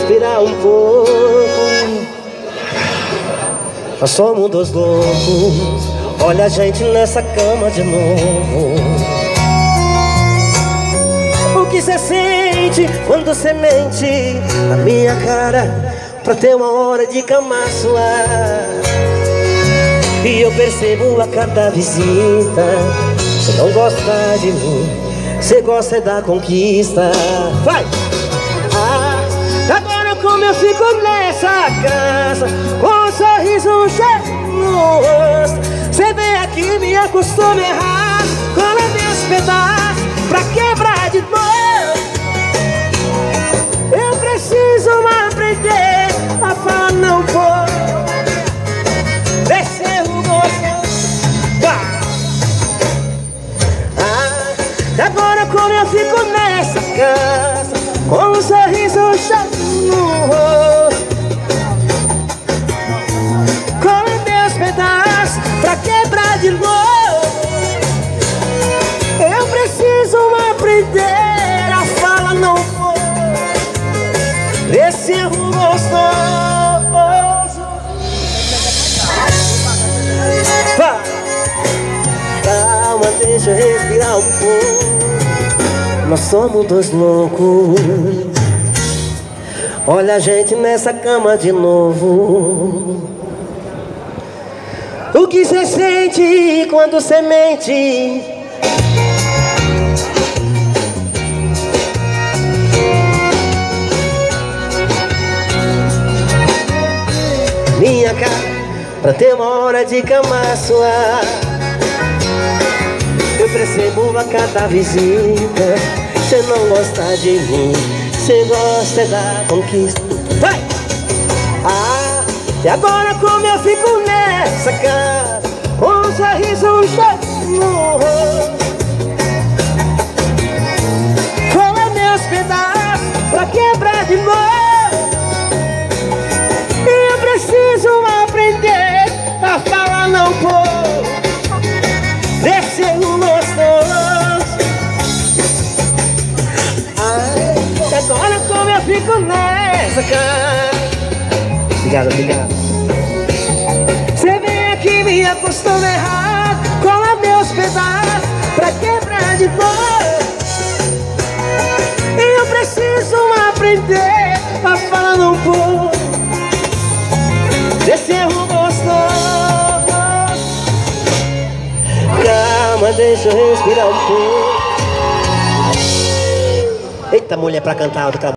respirar um pouco. Nós somos dois loucos. Olha a gente nessa cama de novo. O que cê sente quando cê mente na minha cara pra ter uma hora de cama suar? E eu percebo a cada visita, cê não gosta de mim, cê gosta da conquista. Vai! Agora como eu fico nessa casa, com um sorriso cheio no rosto, cê vem aqui me acostuma errar, cola meus pedaços pra quebrar de novo. Eu preciso aprender a falar não vou. Descer o gosto. Agora como eu fico nessa casa, com um sorriso cheio no rosto, cola meus pedaços pra quebrar de novo. Eu preciso aprender a falar não vou. Esse erro gostoso. Calma, deixa eu respirar um pouco. Nós somos dois loucos. Olha a gente nessa cama de novo. O que cê sente quando cê mente? Minha cara pra ter uma hora de cama suar. Eu percebo a cada visita, cê não gosta de mim, cê gosta da conquista. Vai! E agora como eu fico nessa casa, com um sorriso cheio no rosto, cola meus pedaços pra quebrar de novo. E eu preciso aprender a falar não vou. Desse erro gostoso. E agora como eu fico nessa casa. Obrigado, obrigado. Cê vem aqui me acostuma errar, cola meus pedaços pra quebrar de novo. E eu preciso aprender a falar não vou. Desse erro gostoso. Calma, deixa eu respirar um pouco. Eita, mulher pra cantar alto.